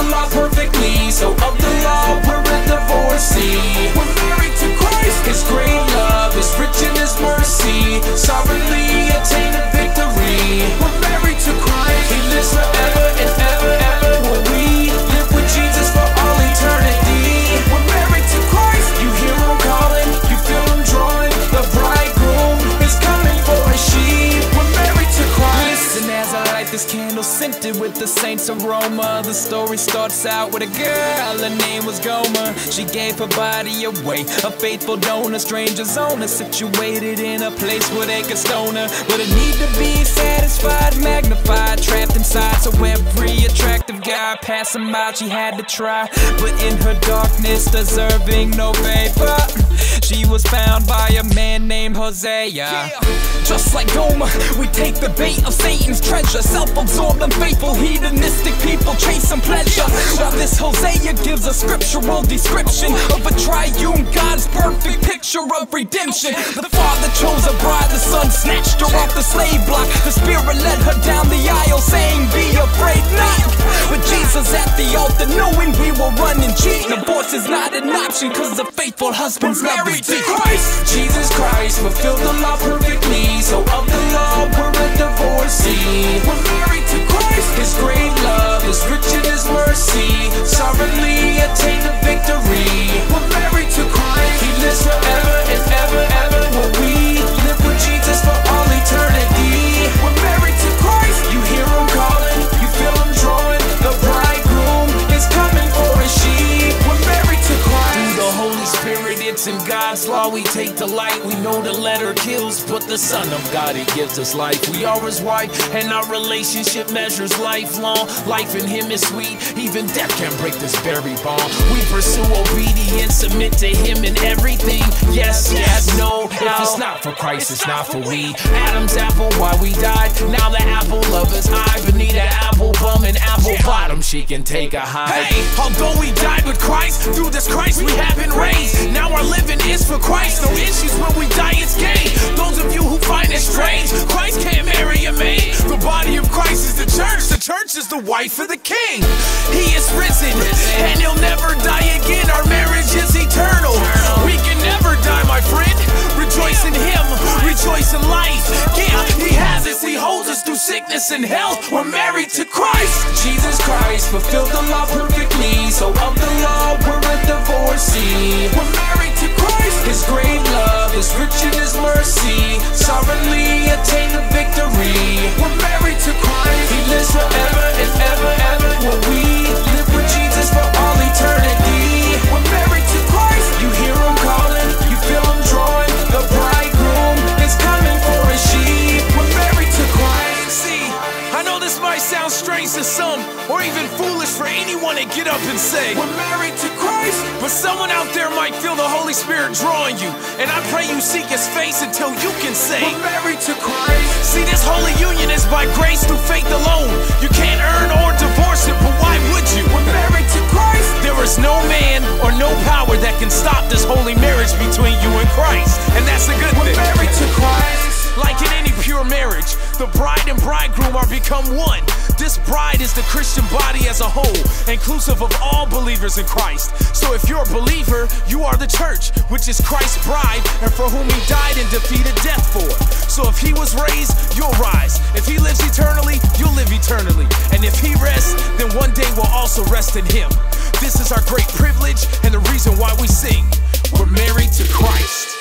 law perfectly, so of the law we're a divorcee. We're married to Christ, His great love is rich in His mercy, sovereignly attain a victory. We're married to Christ, He lives forever and ever, ever. Will we live with Jesus for all eternity? We're married to Christ, you hear Him calling, you feel Him drawing. The bridegroom is coming for His sheep. We're married to Christ. And as I light this candle scented with the saints' aroma, the story starts out with a girl, her name was Gomer. She gave her body away, a faithful donor, stranger's owner, situated in a place where they could stone her. But it need to be satisfied, magnified, trapped inside. So every attractive guy passing by, she had to try. But in her darkness, deserving no favor, she was found by a man named Hosea. Just like Gomer, we take the bait of Satan's treasure. Self-absorbed, unfaithful, hedonistic people chasing pleasure. While this Hosea gives a scriptural description of a triune God's perfect picture of redemption. The Father chose a bride, the Son snatched her off the slave block. The Spirit led her down the aisle saying, be afraid not. With Jesus at the altar, knowing we will run and cheat. Divorce is not an option, cause the faithful husband's married to Christ. Jesus Christ fulfilled the law perfectly, so of the law we're a divorcee. We're married to Christ, His great love is rich in His mercy, sovereignly attain the victory. We're married to Christ, He lives forever and ever, ever. Will we live with Jesus for all eternity? We're married to Christ, you hear Him calling, you feel Him drawing. The bridegroom is coming for His sheep. We're married to Christ. Through the Holy Spirit, it's in God's law we take delight. We know the letter kills, but the Son of God, He gives us life. We are His wife, and our relationship measures lifelong. Life in Him is sweet, even death can break this very bond. We pursue obedience, submit to Him in everything. Yes, yes, no, if it's not for Christ, it's not for we. Adam's apple, why we died. Now the apple of His eye. Beneath an apple bum and apple bottom, she can take a high. Hey, although we died with Christ, through this Christ we have been raised. Now our living is for Christ. No issues when we die, it's gain. Those of you who find it strange, Christ can't marry a maid. The body of Christ is the church. The church is the wife of the king. He is risen, and He'll never die again. Our marriage is eternal. We can never die, my friend. Rejoice in Him, rejoice in life. Yeah, He has us, He holds us through sickness and health. We're married to Christ. Jesus Christ fulfilled the law perfectly, so of the law we're a divorcee. We're married to Christ, His great love is rich in His mercy, sovereignly attain the victory. We're married to Christ, He lives forever and ever, ever. Will we live with Jesus for all eternity? We're married to Christ, you hear Him calling, you feel Him drawing. The bridegroom is coming for His sheep. We're married to Christ. See, I know this might sound strange to some, or even foolish for anyone to get up and say, we're married to Christ. But someone out there might feel the Holy Spirit drawing you, and I pray you seek His face until you can say, we're married to Christ. See, this holy union is by grace through faith alone. You can't earn or divorce it, but why would you? We're married to Christ. There is no man or no power that can stop this holy marriage between you and Christ, and that's a good thing. We're married to Christ. Like in any pure marriage, the bride and bridegroom are become one. This bride is the Christian body as a whole, inclusive of all believers in Christ. So if you're a believer, you are the church, which is Christ's bride, and for whom He died and defeated death for. So if He was raised, you'll rise. If He lives eternally, you'll live eternally. And if He rests, then one day we'll also rest in Him. This is our great privilege and the reason why we sing. We're married to Christ.